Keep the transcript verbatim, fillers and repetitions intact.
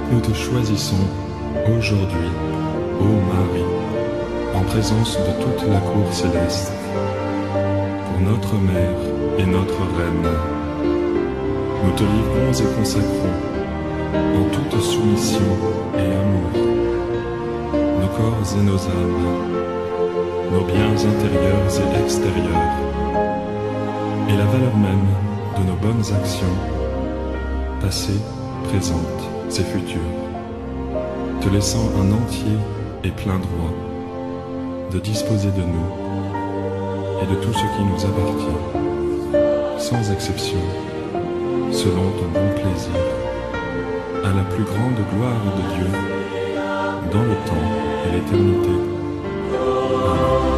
Nous te choisissons aujourd'hui, ô Marie, en présence de toute la cour céleste, pour notre Mère et notre Reine. Nous te livrons et consacrons, en toute soumission et amour, nos corps et nos âmes, nos biens intérieurs et extérieurs, et la valeur même de nos bonnes actions, passées, présentes et futures, te laissant un entier et plein droit de disposer de nous et de tout ce qui nous appartient, sans exception, selon ton bon plaisir, à la plus grande gloire de Dieu, dans le temps et l'éternité. Amen.